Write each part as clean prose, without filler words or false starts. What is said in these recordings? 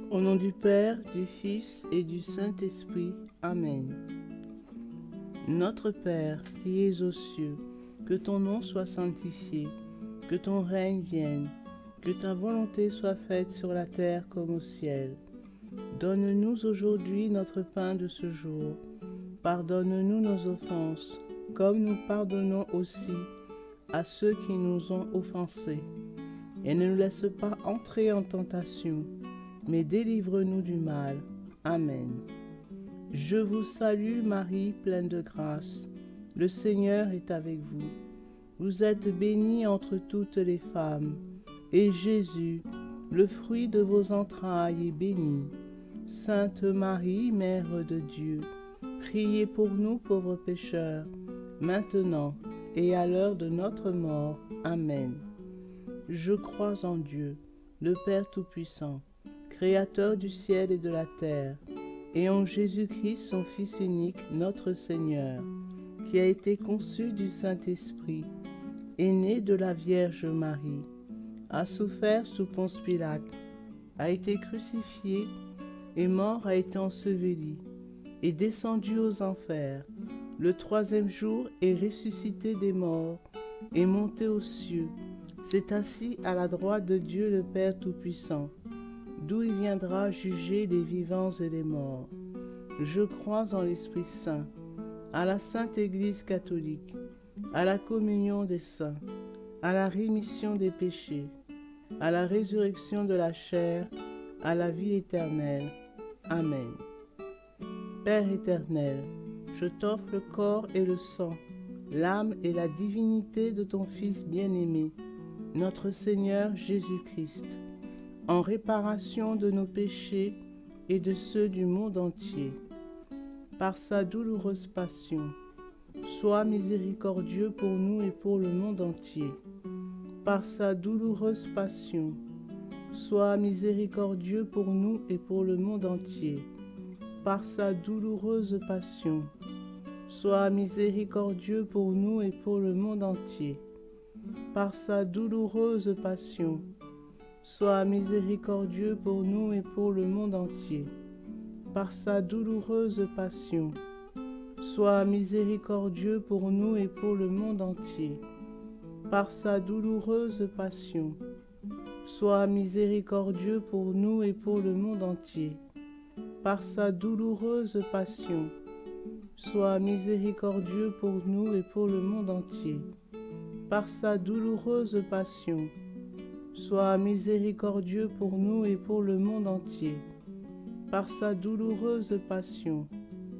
Au nom du Père, du Fils et du Saint-Esprit. Amen. Notre Père qui es aux cieux, que ton nom soit sanctifié, que ton règne vienne, que ta volonté soit faite sur la terre comme au ciel. Donne-nous aujourd'hui notre pain de ce jour. Pardonne-nous nos offenses, comme nous pardonnons aussi à ceux qui nous ont offensés. Et ne nous laisse pas entrer en tentation, mais délivre-nous du mal. Amen. Je vous salue Marie, pleine de grâce. Le Seigneur est avec vous. Vous êtes bénie entre toutes les femmes, et Jésus, le fruit de vos entrailles, est béni. Sainte Marie, Mère de Dieu, priez pour nous pauvres pécheurs, maintenant et à l'heure de notre mort. Amen. Je crois en Dieu, le Père Tout-Puissant, Créateur du ciel et de la terre, et en Jésus-Christ, son Fils unique, notre Seigneur, qui a été conçu du Saint-Esprit, est né de la Vierge Marie, a souffert sous Ponce Pilate, a été crucifié, est mort, a été enseveli, est descendu aux enfers. Le troisième jour est ressuscité des morts, est monté aux cieux, s'est assis à la droite de Dieu le Père Tout-Puissant, d'où il viendra juger les vivants et les morts. Je crois en l'Esprit Saint, à la Sainte Église catholique, à la communion des saints, à la rémission des péchés, à la résurrection de la chair, à la vie éternelle. Amen. Père éternel, je t'offre le corps et le sang, l'âme et la divinité de ton Fils bien-aimé, notre Seigneur Jésus-Christ, en réparation de nos péchés et de ceux du monde entier. Par sa douloureuse passion, sois miséricordieux pour nous et pour le monde entier. Par sa douloureuse passion, sois miséricordieux pour nous et pour le monde entier. Par sa douloureuse passion, sois miséricordieux pour nous et pour le monde entier. Par sa douloureuse passion, sois miséricordieux pour nous et pour le monde entier. Par sa douloureuse passion, sois miséricordieux pour nous et pour le monde entier. Par sa douloureuse passion, sois miséricordieux pour nous et pour le monde entier. Par sa douloureuse passion, sois miséricordieux pour nous et pour le monde entier. Par sa douloureuse passion, sois miséricordieux pour nous et pour le monde entier. Par sa douloureuse passion,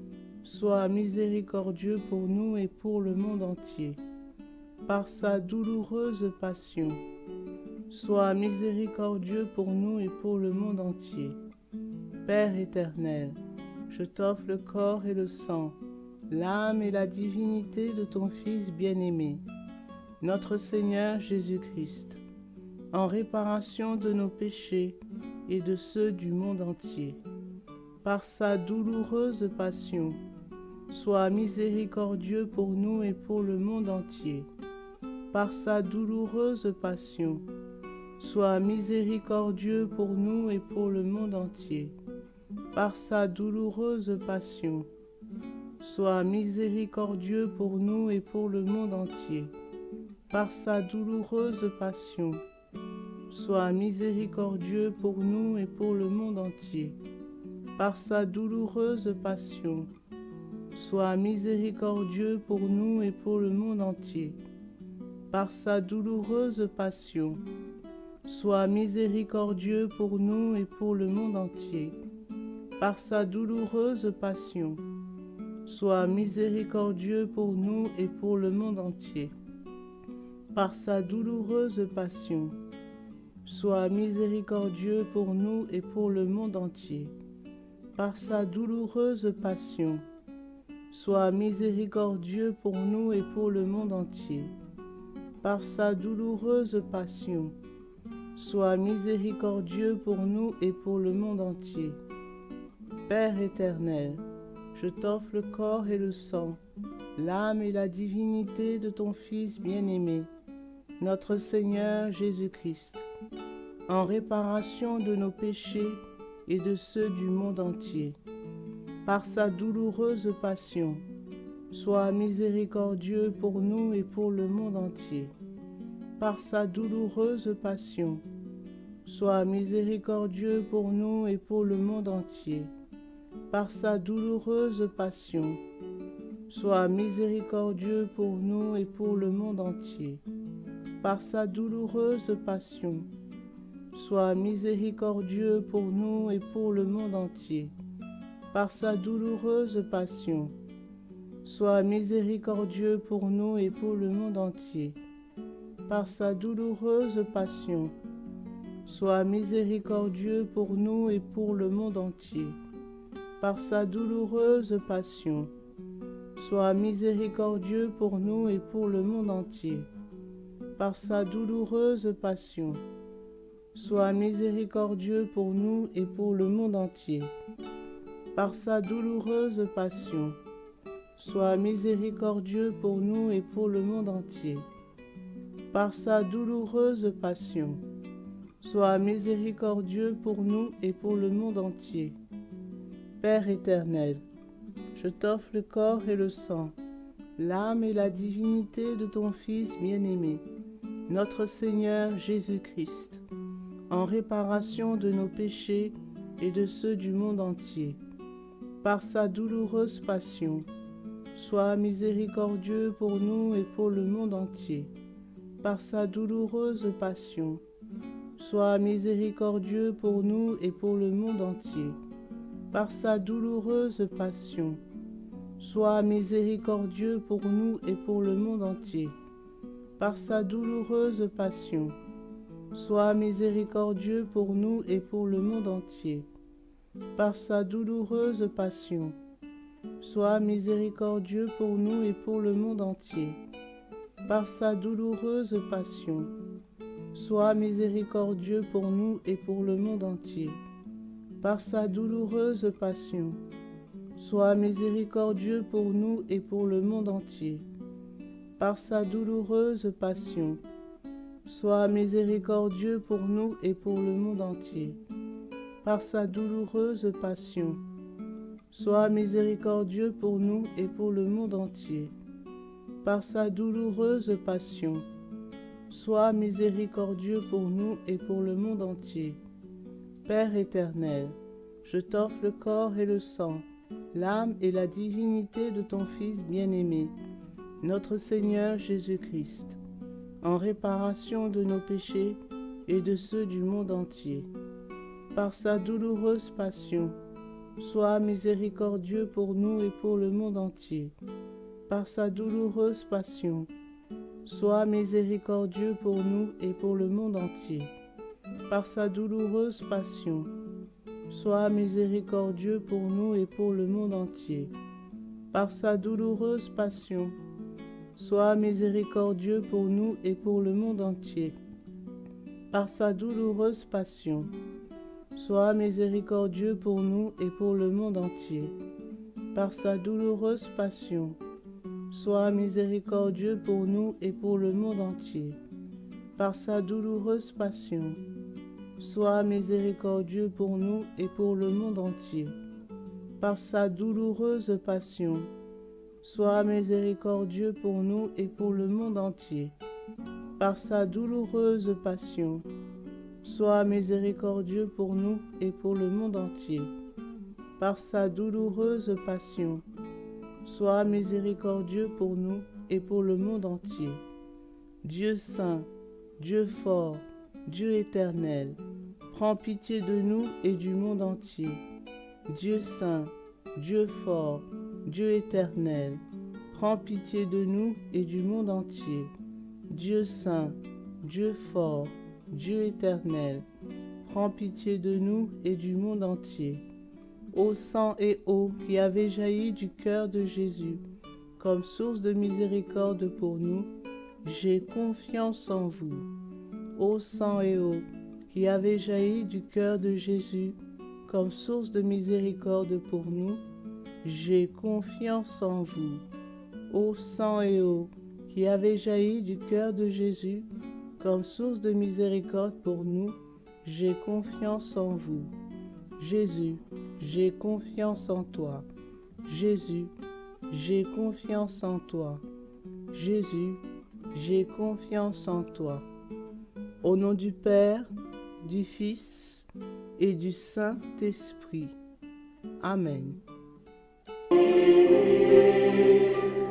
sois miséricordieux pour nous et pour le monde entier. Par sa douloureuse passion, sois miséricordieux pour nous et pour le monde entier. Père éternel, je t'offre le corps et le sang, l'âme et la divinité de ton Fils bien-aimé, notre Seigneur Jésus-Christ, en réparation de nos péchés et de ceux du monde entier. Par sa douloureuse passion, sois miséricordieux pour nous et pour le monde entier. Par sa douloureuse passion, sois miséricordieux pour nous et pour le monde entier. Par sa douloureuse passion, sois miséricordieux pour nous et pour le monde entier. Par sa douloureuse passion, sois miséricordieux pour nous et pour le monde entier. Par sa douloureuse passion, sois miséricordieux pour nous et pour le monde entier. Par sa douloureuse passion, sois miséricordieux pour nous et pour le monde entier. Par sa douloureuse passion, sois miséricordieux pour nous et pour le monde entier. Par sa douloureuse passion, sois miséricordieux pour nous et pour le monde entier. Par sa douloureuse passion, sois miséricordieux pour nous et pour le monde entier. Par sa douloureuse passion, sois miséricordieux pour nous et pour le monde entier. Père éternel, je t'offre le corps et le sang, l'âme et la divinité de ton Fils bien-aimé, notre Seigneur Jésus-Christ, en réparation de nos péchés et de ceux du monde entier. Par sa douloureuse passion, sois miséricordieux pour nous et pour le monde entier. Par sa douloureuse passion, sois miséricordieux pour nous et pour le monde entier. Par sa douloureuse passion, sois miséricordieux pour nous et pour le monde entier. Par sa douloureuse passion, sois miséricordieux pour nous et pour le monde entier. Par sa douloureuse passion, sois miséricordieux pour nous et pour le monde entier. Par sa douloureuse passion, sois miséricordieux pour nous et pour le monde entier. Par sa douloureuse passion, sois miséricordieux pour nous et pour le monde entier. Par sa douloureuse passion, sois miséricordieux pour nous et pour le monde entier. Par sa douloureuse passion, sois miséricordieux pour nous et pour le monde entier. Par sa douloureuse passion, sois miséricordieux pour nous et pour le monde entier. Père éternel, je t'offre le corps et le sang, l'âme et la divinité de ton Fils bien-aimé, notre Seigneur Jésus-Christ, en réparation de nos péchés et de ceux du monde entier. Par sa douloureuse passion, sois miséricordieux pour nous et pour le monde entier. Par sa douloureuse passion, sois miséricordieux pour nous et pour le monde entier. Par sa douloureuse passion, sois miséricordieux pour nous et pour le monde entier. Par sa douloureuse passion, sois miséricordieux pour nous et pour le monde entier. Par sa douloureuse passion, sois miséricordieux pour nous et pour le monde entier. Par sa douloureuse passion, sois miséricordieux pour nous et pour le monde entier. Par sa douloureuse passion, sois miséricordieux pour nous et pour le monde entier. Par sa douloureuse passion, sois miséricordieux pour nous et pour le monde entier. Par sa douloureuse passion, sois miséricordieux pour nous et pour le monde entier. Par sa douloureuse passion, sois miséricordieux pour nous et pour le monde entier. Père éternel, je t'offre le corps et le sang, l'âme et la divinité de ton Fils bien-aimé, notre Seigneur Jésus-Christ, en réparation de nos péchés et de ceux du monde entier. Par sa douloureuse passion, sois miséricordieux pour nous et pour le monde entier. Par sa douloureuse passion, sois miséricordieux pour nous et pour le monde entier. Par sa douloureuse passion, sois miséricordieux pour nous et pour le monde entier. Par sa douloureuse passion, sois miséricordieux pour nous et pour le monde entier. Par sa douloureuse passion, sois miséricordieux pour nous et pour le monde entier. Par sa douloureuse passion, sois miséricordieux pour nous et pour le monde entier. Par sa douloureuse passion, sois miséricordieux pour nous et pour le monde entier. Par sa douloureuse passion, sois miséricordieux pour nous et pour le monde entier. Par sa douloureuse passion, sois miséricordieux pour nous et pour le monde entier. Par sa douloureuse passion, sois miséricordieux pour nous et pour le monde entier. Dieu saint, Dieu fort, Dieu éternel, prends pitié de nous et du monde entier. Dieu saint, Dieu fort, Dieu éternel, prends pitié de nous et du monde entier. Dieu saint, Dieu fort, Dieu éternel, prends pitié de nous et du monde entier. Ô sang et eau qui avez jailli du cœur de Jésus, comme source de miséricorde pour nous, j'ai confiance en vous. Ô sang et eau qui avez jailli du cœur de Jésus, comme source de miséricorde pour nous, j'ai confiance en vous. Ô sang et eau qui avez jailli du cœur de Jésus, comme source de miséricorde pour nous, j'ai confiance en vous. Jésus, j'ai confiance en toi. Jésus, j'ai confiance en toi. Jésus, j'ai confiance en toi. Au nom du Père, du Fils et du Saint-Esprit. Amen.